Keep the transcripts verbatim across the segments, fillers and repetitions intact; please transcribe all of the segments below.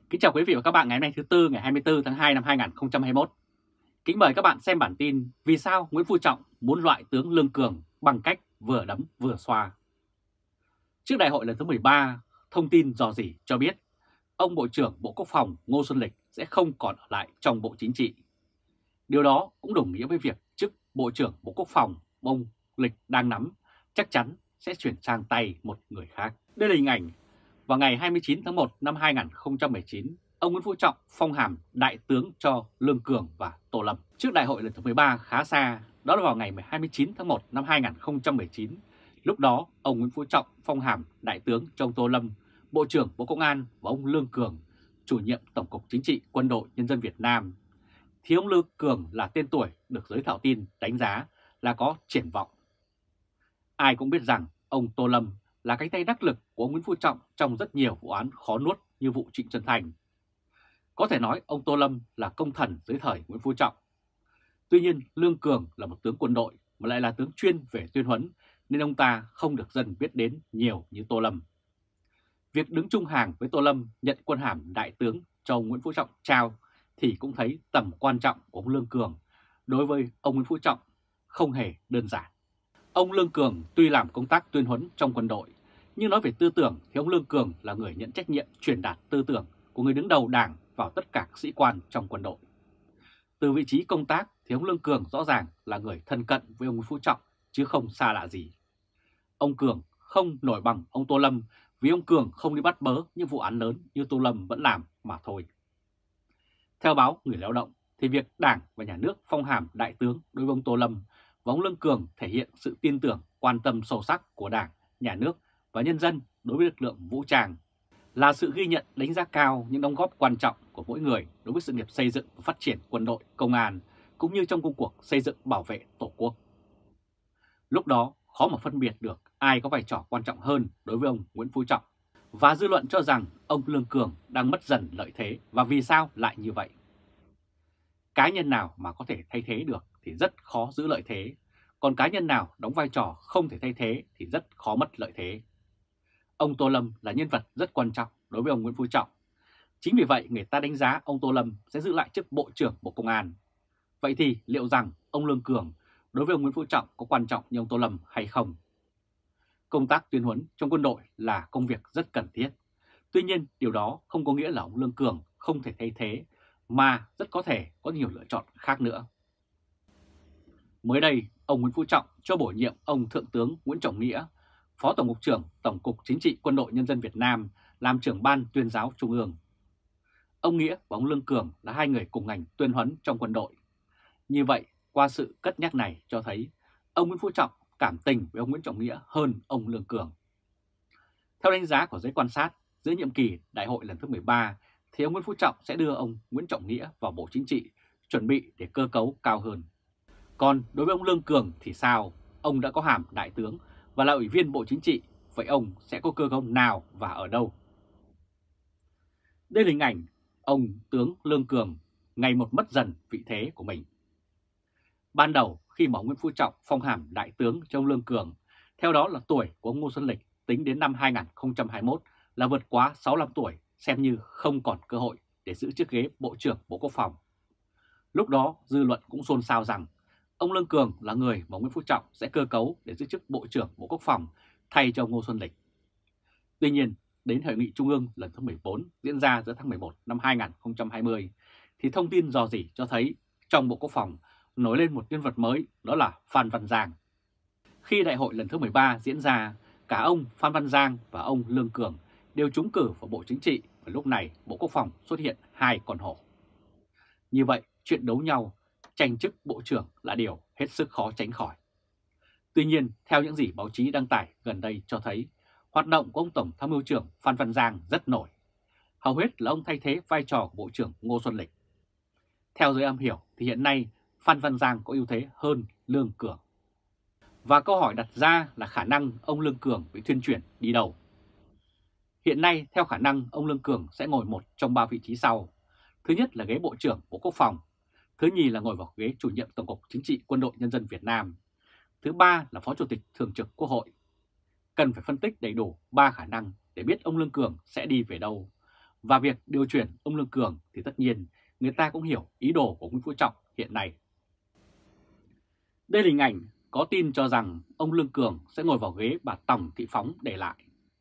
Kính chào quý vị và các bạn ngày hôm nay thứ Tư ngày hai mươi tư tháng hai năm hai nghìn không trăm hai mươi mốt. Kính mời các bạn xem bản tin vì sao Nguyễn Phú Trọng muốn loại tướng Lương Cường bằng cách vừa đấm vừa xoa. Trước đại hội lần thứ mười ba, thông tin rò rỉ cho biết ông Bộ trưởng Bộ Quốc phòng Ngô Xuân Lịch sẽ không còn ở lại trong Bộ Chính trị. Điều đó cũng đồng nghĩa với việc chức Bộ trưởng Bộ Quốc phòng ông Lịch đang nắm chắc chắn sẽ chuyển sang tay một người khác. Đây là hình ảnh vào ngày hai mươi chín tháng một năm hai nghìn không trăm mười chín, ông Nguyễn Phú Trọng phong hàm đại tướng cho Lương Cường và Tô Lâm. Trước đại hội lần thứ mười ba khá xa, đó là vào ngày hai mươi chín tháng một năm hai nghìn không trăm mười chín. Lúc đó, ông Nguyễn Phú Trọng phong hàm đại tướng cho ông Tô Lâm, Bộ trưởng Bộ Công an và ông Lương Cường, chủ nhiệm Tổng cục Chính trị Quân đội Nhân dân Việt Nam. Thì ông Lương Cường là tên tuổi được giới thạo tin đánh giá là có triển vọng. Ai cũng biết rằng ông Tô Lâm là cánh tay đắc lực của ông Nguyễn Phú Trọng trong rất nhiều vụ án khó nuốt như vụ Trịnh Xuân Thanh. Có thể nói ông Tô Lâm là công thần dưới thời Nguyễn Phú Trọng. Tuy nhiên Lương Cường là một tướng quân đội mà lại là tướng chuyên về tuyên huấn nên ông ta không được dân biết đến nhiều như Tô Lâm. Việc đứng chung hàng với Tô Lâm nhận quân hàm đại tướng cho ông Nguyễn Phú Trọng trao thì cũng thấy tầm quan trọng của ông Lương Cường đối với ông Nguyễn Phú Trọng không hề đơn giản. Ông Lương Cường tuy làm công tác tuyên huấn trong quân đội, nhưng nói về tư tưởng thì ông Lương Cường là người nhận trách nhiệm truyền đạt tư tưởng của người đứng đầu Đảng vào tất cả các sĩ quan trong quân đội. Từ vị trí công tác thì ông Lương Cường rõ ràng là người thân cận với ông Nguyễn Phú Trọng chứ không xa lạ gì. Ông Cường không nổi bằng ông Tô Lâm vì ông Cường không đi bắt bớ những vụ án lớn như Tô Lâm vẫn làm mà thôi. Theo báo Người Lao động thì việc Đảng và Nhà nước phong hàm đại tướng đối với ông Tô Lâm và ông Lương Cường thể hiện sự tin tưởng, quan tâm sâu sắc của Đảng, Nhà nước và nhân dân đối với lực lượng vũ trang, là sự ghi nhận đánh giá cao những đóng góp quan trọng của mỗi người đối với sự nghiệp xây dựng và phát triển quân đội, công an, cũng như trong công cuộc xây dựng bảo vệ Tổ quốc. Lúc đó khó mà phân biệt được ai có vai trò quan trọng hơn đối với ông Nguyễn Phú Trọng, và dư luận cho rằng ông Lương Cường đang mất dần lợi thế. Và vì sao lại như vậy? Cá nhân nào mà có thể thay thế được thì rất khó giữ lợi thế, còn cá nhân nào đóng vai trò không thể thay thế thì rất khó mất lợi thế. Ông Tô Lâm là nhân vật rất quan trọng đối với ông Nguyễn Phú Trọng. Chính vì vậy người ta đánh giá ông Tô Lâm sẽ giữ lại chức Bộ trưởng Bộ Công an. Vậy thì liệu rằng ông Lương Cường đối với ông Nguyễn Phú Trọng có quan trọng như ông Tô Lâm hay không? Công tác tuyên huấn trong quân đội là công việc rất cần thiết. Tuy nhiên điều đó không có nghĩa là ông Lương Cường không thể thay thế, mà rất có thể có nhiều lựa chọn khác nữa. Mới đây, ông Nguyễn Phú Trọng cho bổ nhiệm ông Thượng tướng Nguyễn Trọng Nghĩa, Phó Tổng cục trưởng Tổng cục Chính trị Quân đội Nhân dân Việt Nam làm trưởng ban tuyên giáo Trung ương. Ông Nghĩa và ông Lương Cường là hai người cùng ngành tuyên huấn trong quân đội. Như vậy, qua sự cất nhắc này cho thấy ông Nguyễn Phú Trọng cảm tình với ông Nguyễn Trọng Nghĩa hơn ông Lương Cường. Theo đánh giá của giới quan sát, giữa nhiệm kỳ đại hội lần thứ mười ba thì ông Nguyễn Phú Trọng sẽ đưa ông Nguyễn Trọng Nghĩa vào Bộ Chính trị, chuẩn bị để cơ cấu cao hơn. Còn đối với ông Lương Cường thì sao? Ông đã có hàm đại tướng và là ủy viên Bộ Chính trị, vậy ông sẽ có cơ cấu nào và ở đâu? Đây là hình ảnh ông tướng Lương Cường ngày một mất dần vị thế của mình. Ban đầu khi mà ông Nguyễn Phú Trọng phong hàm đại tướng cho ông Lương Cường, theo đó là tuổi của ông Ngô Xuân Lịch tính đến năm hai nghìn không trăm hai mươi mốt là vượt quá sáu mươi lăm tuổi, xem như không còn cơ hội để giữ chiếc ghế Bộ trưởng Bộ Quốc phòng. Lúc đó dư luận cũng xôn xao rằng ông Lương Cường là người mà Nguyễn Phú Trọng sẽ cơ cấu để giữ chức Bộ trưởng Bộ Quốc phòng thay cho ông Ngô Xuân Lịch. Tuy nhiên, đến Hội nghị Trung ương lần thứ mười bốn diễn ra giữa tháng mười một năm hai nghìn không trăm hai mươi, thì thông tin rò rỉ cho thấy trong Bộ Quốc phòng nổi lên một nhân vật mới, đó là Phan Văn Giang. Khi đại hội lần thứ mười ba diễn ra, cả ông Phan Văn Giang và ông Lương Cường đều trúng cử vào Bộ Chính trị, và lúc này Bộ Quốc phòng xuất hiện hai con hổ. Như vậy, chuyện đấu nhau, tranh chức Bộ trưởng là điều hết sức khó tránh khỏi. Tuy nhiên, theo những gì báo chí đăng tải gần đây cho thấy, hoạt động của ông Tổng Tham mưu trưởng Phan Văn Giang rất nổi. Hầu hết là ông thay thế vai trò của Bộ trưởng Ngô Xuân Lịch. Theo giới am hiểu thì hiện nay Phan Văn Giang có ưu thế hơn Lương Cường. Và câu hỏi đặt ra là khả năng ông Lương Cường bị thuyên chuyển đi đâu? Hiện nay theo khả năng ông Lương Cường sẽ ngồi một trong ba vị trí sau. Thứ nhất là ghế Bộ trưởng Bộ Quốc phòng. Thứ nhì là ngồi vào ghế chủ nhiệm Tổng cục Chính trị Quân đội Nhân dân Việt Nam. Thứ ba là Phó Chủ tịch Thường trực Quốc hội. Cần phải phân tích đầy đủ ba khả năng để biết ông Lương Cường sẽ đi về đâu. Và việc điều chuyển ông Lương Cường thì tất nhiên người ta cũng hiểu ý đồ của Nguyễn Phú Trọng hiện nay. Đây là hình ảnh có tin cho rằng ông Lương Cường sẽ ngồi vào ghế bà Tòng Thị Phóng để lại.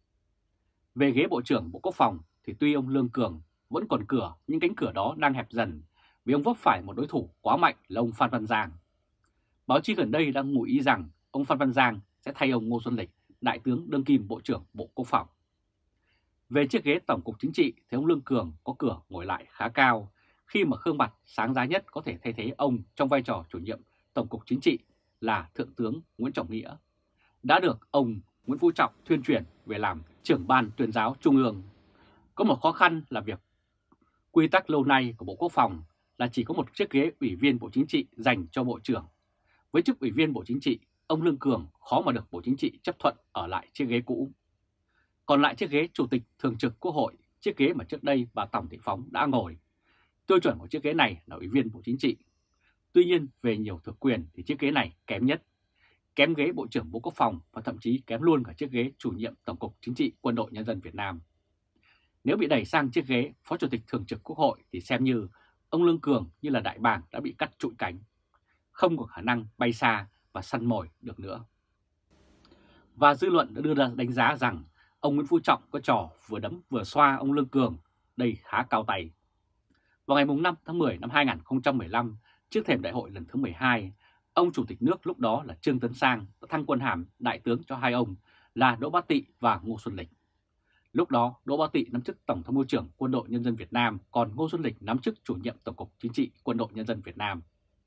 Về ghế Bộ trưởng Bộ Quốc phòng thì tuy ông Lương Cường vẫn còn cửa, nhưng cánh cửa đó đang hẹp dần vì ông vấp phải một đối thủ quá mạnh là ông Phan Văn Giang. Báo chí gần đây đang ngụ ý rằng ông Phan Văn Giang sẽ thay ông Ngô Xuân Lịch, Đại tướng đương kim Bộ trưởng Bộ Quốc phòng. Về chiếc ghế Tổng cục Chính trị thì ông Lương Cường có cửa ngồi lại khá cao, khi mà gương mặt sáng giá nhất có thể thay thế ông trong vai trò chủ nhiệm Tổng cục Chính trị là Thượng tướng Nguyễn Trọng Nghĩa, đã được ông Nguyễn Phú Trọng thuyên chuyển về làm trưởng ban tuyên giáo Trung ương. Có một khó khăn là việc quy tắc lâu nay của Bộ Quốc phòng là chỉ có một chiếc ghế Ủy viên Bộ Chính trị dành cho Bộ trưởng. Với chức Ủy viên Bộ Chính trị, ông Lương Cường khó mà được Bộ Chính trị chấp thuận ở lại chiếc ghế cũ. Còn lại chiếc ghế Chủ tịch Thường trực Quốc hội, chiếc ghế mà trước đây bà Tòng Thị Phóng đã ngồi. Tiêu chuẩn của chiếc ghế này là Ủy viên Bộ Chính trị. Tuy nhiên, về nhiều thực quyền thì chiếc ghế này kém nhất, kém ghế Bộ trưởng Bộ Quốc phòng và thậm chí kém luôn cả chiếc ghế chủ nhiệm Tổng cục Chính trị Quân đội Nhân dân Việt Nam. Nếu bị đẩy sang chiếc ghế Phó Chủ tịch Thường trực Quốc hội thì xem như ông Lương Cường như là đại bàng đã bị cắt trụi cánh, không có khả năng bay xa và săn mồi được nữa. Và dư luận đã đưa ra đánh giá rằng ông Nguyễn Phú Trọng có trò vừa đấm vừa xoa ông Lương Cường, đây khá cao tay. Vào ngày năm tháng mười năm hai nghìn không trăm mười lăm, trước thềm đại hội lần thứ mười hai, ông Chủ tịch nước lúc đó là Trương Tấn Sang đã thăng quân hàm đại tướng cho hai ông là Đỗ Bá Tị và Ngô Xuân Lịch. Lúc đó, Đỗ Bá Tị nắm chức Tổng tham mưu trưởng Quân đội Nhân dân Việt Nam, còn Ngô Xuân Lịch nắm chức chủ nhiệm Tổng cục Chính trị Quân đội Nhân dân Việt Nam.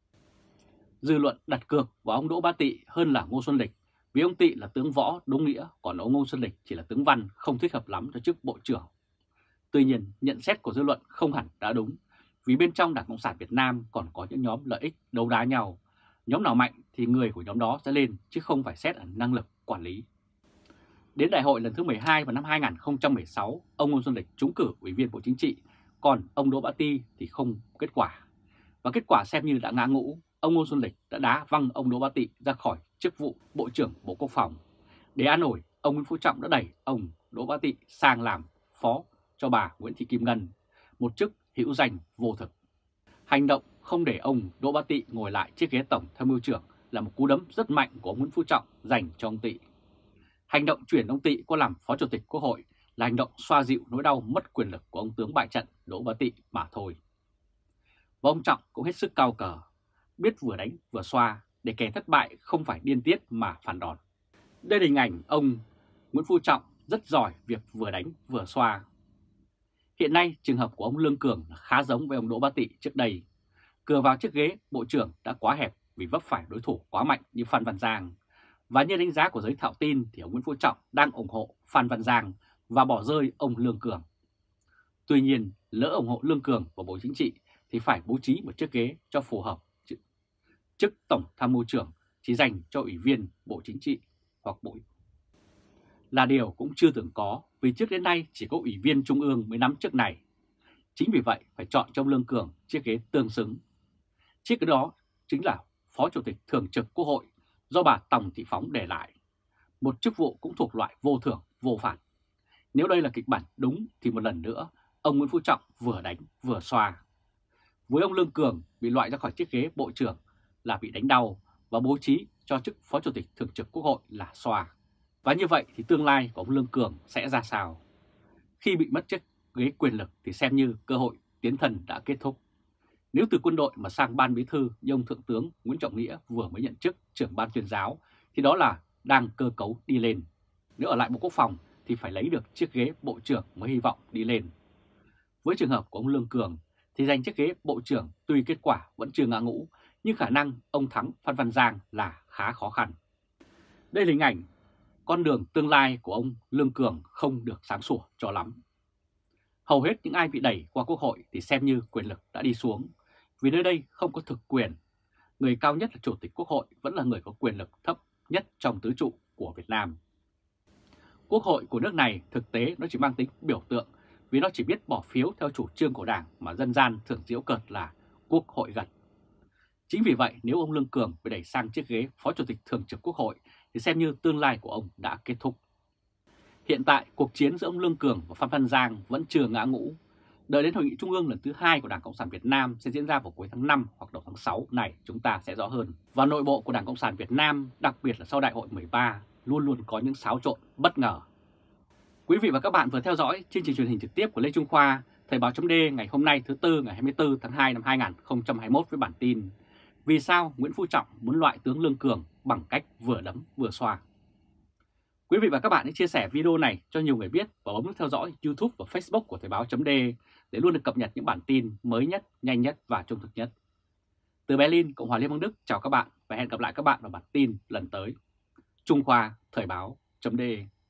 Dư luận đặt cược vào ông Đỗ Bá Tị hơn là Ngô Xuân Lịch, vì ông Tị là tướng võ đúng nghĩa, còn ông Ngô Xuân Lịch chỉ là tướng văn, không thích hợp lắm cho chức Bộ trưởng. Tuy nhiên, nhận xét của dư luận không hẳn đã đúng, vì bên trong Đảng Cộng sản Việt Nam còn có những nhóm lợi ích đấu đá nhau. Nhóm nào mạnh thì người của nhóm đó sẽ lên, chứ không phải xét ở năng lực quản lý. Đến đại hội lần thứ mười hai vào năm hai nghìn không trăm mười sáu, ông Ngô Xuân Lịch trúng cử Ủy viên Bộ Chính trị, còn ông Đỗ Bá Tị thì không kết quả. Và kết quả xem như đã ngã ngũ, ông Ngô Xuân Lịch đã đá văng ông Đỗ Bá Tị ra khỏi chức vụ Bộ trưởng Bộ Quốc phòng. Để an ủi, ông Nguyễn Phú Trọng đã đẩy ông Đỗ Bá Tị sang làm phó cho bà Nguyễn Thị Kim Ngân, một chức hữu danh vô thực. Hành động không để ông Đỗ Bá Tị ngồi lại chiếc ghế Tổng tham mưu trưởng là một cú đấm rất mạnh của ông Nguyễn Phú Trọng dành cho ông Tị. Hành động chuyển ông Tị qua làm Phó Chủ tịch Quốc hội là hành động xoa dịu nỗi đau mất quyền lực của ông tướng bại trận Đỗ Bá Tị mà thôi. Và ông Trọng cũng hết sức cao cờ, biết vừa đánh vừa xoa để kẻ thất bại không phải điên tiết mà phản đòn. Đây là hình ảnh ông Nguyễn Phú Trọng rất giỏi việc vừa đánh vừa xoa. Hiện nay trường hợp của ông Lương Cường khá giống với ông Đỗ Bá Tị trước đây. Cửa vào chiếc ghế Bộ trưởng đã quá hẹp vì vấp phải đối thủ quá mạnh như Phan Văn Giang. Và như đánh giá của giới thạo tin thì ông Nguyễn Phú Trọng đang ủng hộ Phan Văn Giang và bỏ rơi ông Lương Cường. Tuy nhiên, lỡ ủng hộ Lương Cường vào Bộ Chính trị thì phải bố trí một chiếc ghế cho phù hợp. Chức Tổng tham mưu trưởng chỉ dành cho Ủy viên Bộ Chính trị hoặc Bộ là điều cũng chưa từng có, vì trước đến nay chỉ có Ủy viên Trung ương mới nắm chức này. Chính vì vậy phải chọn cho ông Lương Cường chiếc ghế tương xứng. Chiếc ghế đó chính là Phó Chủ tịch Thường trực Quốc hội do bà Tòng Thị Phóng để lại, một chức vụ cũng thuộc loại vô thưởng vô phạt. Nếu đây là kịch bản đúng thì một lần nữa ông Nguyễn Phú Trọng vừa đánh vừa xoa. Với ông Lương Cường bị loại ra khỏi chiếc ghế Bộ trưởng là bị đánh đau, và bố trí cho chức Phó Chủ tịch Thường trực Quốc hội là xoa. Và như vậy thì tương lai của ông Lương Cường sẽ ra sao? Khi bị mất chiếc ghế quyền lực thì xem như cơ hội tiến thân đã kết thúc. Nếu từ quân đội mà sang ban bí thư như ông Thượng tướng Nguyễn Trọng Nghĩa vừa mới nhận chức trưởng ban tuyên giáo thì đó là đang cơ cấu đi lên. Nếu ở lại Bộ Quốc phòng thì phải lấy được chiếc ghế Bộ trưởng mới hy vọng đi lên. Với trường hợp của ông Lương Cường thì giành chiếc ghế Bộ trưởng tuy kết quả vẫn chưa ngã ngũ, nhưng khả năng ông thắng Phan Văn Giang là khá khó khăn. Đây là hình ảnh con đường tương lai của ông Lương Cường không được sáng sủa cho lắm. Hầu hết những ai bị đẩy qua Quốc hội thì xem như quyền lực đã đi xuống, vì nơi đây không có thực quyền. Người cao nhất là Chủ tịch Quốc hội vẫn là người có quyền lực thấp nhất trong tứ trụ của Việt Nam. Quốc hội của nước này thực tế nó chỉ mang tính biểu tượng, vì nó chỉ biết bỏ phiếu theo chủ trương của Đảng mà dân gian thường giễu cợt là Quốc hội gật. Chính vì vậy nếu ông Lương Cường bị đẩy sang chiếc ghế Phó Chủ tịch Thường trực Quốc hội thì xem như tương lai của ông đã kết thúc. Hiện tại cuộc chiến giữa ông Lương Cường và Phan Văn Giang vẫn chưa ngã ngũ, Đợi đến Hội nghị Trung ương lần thứ hai của Đảng Cộng sản Việt Nam sẽ diễn ra vào cuối tháng năm hoặc đầu tháng sáu này, chúng ta sẽ rõ hơn. Và nội bộ của Đảng Cộng sản Việt Nam, đặc biệt là sau Đại hội mười ba, luôn luôn có những xáo trộn bất ngờ. Quý vị và các bạn vừa theo dõi chương trình truyền hình trực tiếp của Lê Trung Khoa, Thời báo chấm D ngày hôm nay thứ Tư ngày hai mươi tư tháng hai năm hai nghìn không trăm hai mươi mốt với bản tin: Vì sao Nguyễn Phú Trọng muốn loại tướng Lương Cường bằng cách vừa đấm vừa xoa? Quý vị và các bạn hãy chia sẻ video này cho nhiều người biết và bấm nút theo dõi YouTube và Facebook của Thời báo chấm D để luôn được cập nhật những bản tin mới nhất, nhanh nhất và trung thực nhất. Từ Berlin, Cộng hòa Liên bang Đức, chào các bạn và hẹn gặp lại các bạn vào bản tin lần tới. Trung Khoa, Thời báo chấm D